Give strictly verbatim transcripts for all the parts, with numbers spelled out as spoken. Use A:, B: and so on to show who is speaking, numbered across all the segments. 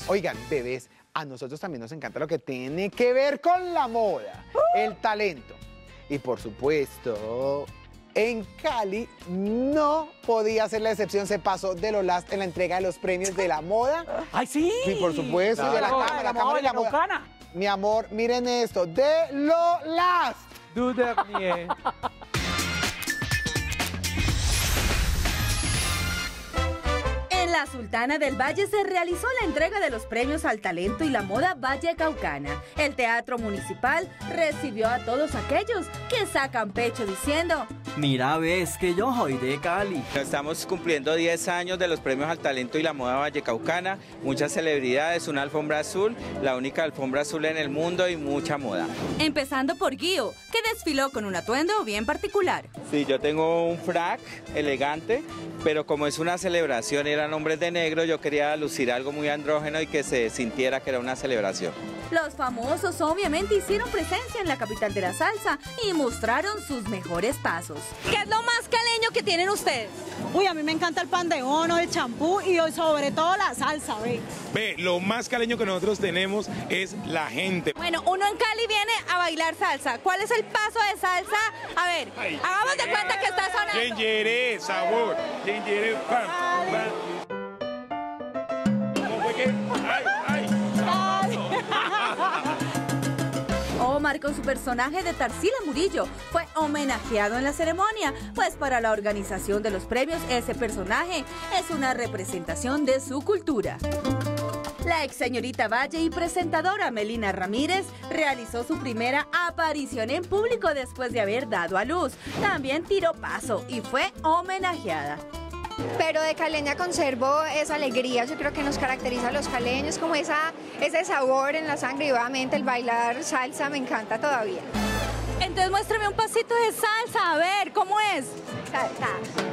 A: Oigan, bebés, a nosotros también nos encanta lo que tiene que ver con la moda, uh. el talento. Y por supuesto, en Cali no podía ser la excepción. Se pasó de lo last en la entrega de los premios de la moda.
B: ¡Ay, sí!
A: Sí, por supuesto,
B: claro.
A: de la cámara, la cámara y la moda. Mi amor, miren esto, de lo last.
B: Du dernier.
C: En la Sultana del Valle se realizó la entrega de los premios al talento y la moda vallecaucana. El Teatro Municipal recibió a todos aquellos que sacan pecho diciendo:
D: mira, ves que yo soy de Cali.
E: Estamos cumpliendo diez años de los premios al talento y la moda vallecaucana, muchas celebridades, una alfombra azul, la única alfombra azul en el mundo y mucha moda.
C: Empezando por Guío, que desfiló con un atuendo bien particular.
E: Sí, yo tengo un frac elegante, pero como es una celebración, eran hombres de negro, yo quería lucir algo muy andrógeno y que se sintiera que era una celebración.
C: Los famosos obviamente hicieron presencia en la capital de la salsa y mostraron sus mejores pasos. ¿Qué es lo más caleño que tienen ustedes?
F: Uy, a mí me encanta el pan de bono, el champú y sobre todo la salsa, ve.
G: Ve, lo más caleño que nosotros tenemos es la gente.
C: Bueno, uno en Cali viene a bailar salsa. ¿Cuál es el paso de salsa? A ver, ay, hagamos de cuenta que está sonando.
G: Yengeré, sabor. Yengeré, pam, pam. ¿Cómo fue que? Ay, ay.
C: Omar, con su personaje de Tarsila Murillo, fue homenajeado en la ceremonia, pues para la organización de los premios ese personaje es una representación de su cultura. La ex señorita Valle y presentadora Melina Ramírez realizó su primera aparición en público después de haber dado a luz. También tiró paso y fue homenajeada.
H: Pero de caleña conservo esa alegría, yo creo que nos caracteriza a los caleños, como esa, ese sabor en la sangre, y obviamente el bailar salsa me encanta todavía.
C: Entonces muéstrame un pasito de salsa, a ver, ¿cómo es?
H: Salsa.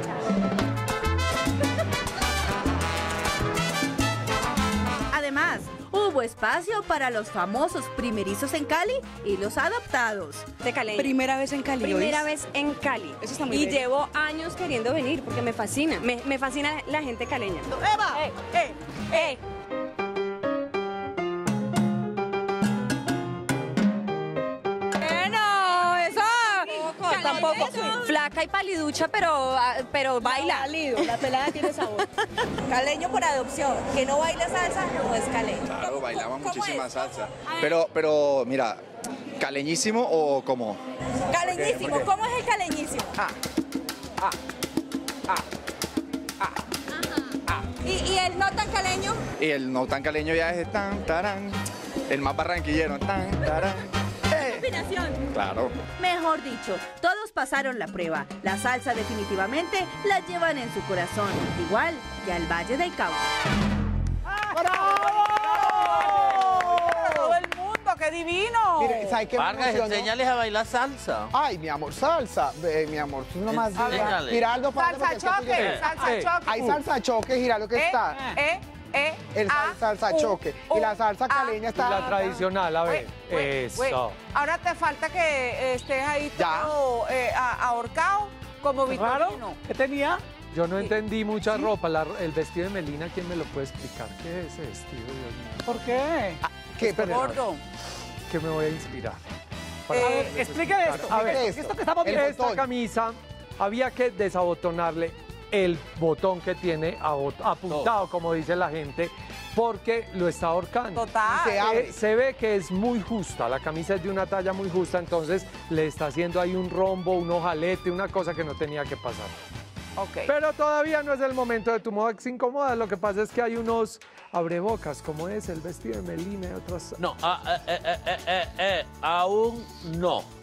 C: Además, hubo espacio para los famosos primerizos en Cali y los adoptados.
I: De Cali.
F: Primera vez en Cali.
I: Primera vez en Cali.
F: Eso está muy
I: y
F: bien.
I: Llevo años queriendo venir porque me fascina. Me, me fascina la gente caleña.
F: ¡Eva! ¡Eh! ¡Eh!
I: ¡Eh!
C: Bueno, eso...
I: Tampoco. Flaca y paliducha, pero, pero baila.
F: Válido, la pelada tiene sabor.
J: Caleño por adopción, que no baila salsa no es caleño.
K: Claro, bailaba muchísima salsa. Pero, pero, mira, ¿caleñísimo o cómo?
J: Caleñísimo, ¿cómo es el caleñísimo?
K: Ah, ah, ah, ah,
J: ah. ¿Y, ¿Y el no tan caleño?
K: Y el no tan caleño ya es tan, tarán. El más barranquillero, tan, tarán.
C: Combinación.
K: Claro.
C: Mejor dicho, todos pasaron la prueba. La salsa definitivamente la llevan en su corazón, igual que al Valle del Cauca.
B: ¡Bravo! ¡Todo el mundo, qué divino!
A: Mire, ¿sabe qué me
D: Vargas,
A: emocionó?
D: enséñales a bailar salsa.
A: Ay, mi amor, salsa. Ve, mi amor, tú nomás digas. Giraldo,
B: Salsa choque, salsa
A: eh,
B: choque.
A: Hay salsa choque, Giraldo, que
B: Eh,
A: está.
B: eh, eh,
A: El
B: a,
A: salsa
B: u,
A: choque.
B: u,
A: Y la salsa
B: a,
A: caleña está.
B: la
L: tradicional, a ver.
B: Güey, güey,
L: Eso.
B: güey. Ahora te falta que estés ahí
A: Ya.
B: todo eh, a- ahorcado como
L: ¿Claro?
B: Vitorino.
L: ¿Qué tenía? Yo no
B: Sí.
L: entendí mucha ropa. La- el vestido de Melina, ¿quién me lo puede explicar? ¿Qué es ese vestido, Dios mío?
B: ¿Por qué?
A: ¿Qué?
L: Espere,
B: Gordo.
L: que me voy a inspirar.
B: Eh, explique esto.
L: A ver,
A: explique
L: esto que estamos
A: el
L: viendo, esta
A: botón.
L: camisa, había que desabotonarle el botón que tiene abot- apuntado, como dice la gente, porque lo está ahorcando.
B: Total.
A: Se abre.
L: Eh, se ve que es muy justa, la camisa es de una talla muy justa, entonces le está haciendo ahí un rombo, un ojalete, una cosa que no tenía que pasar.
B: Ok.
L: Pero todavía no es el momento de tu moda que se incomoda, lo que pasa es que hay unos abrebocas, como es el vestido de Melina y otras...
D: No, ah, eh, eh, eh, eh, eh, aún no.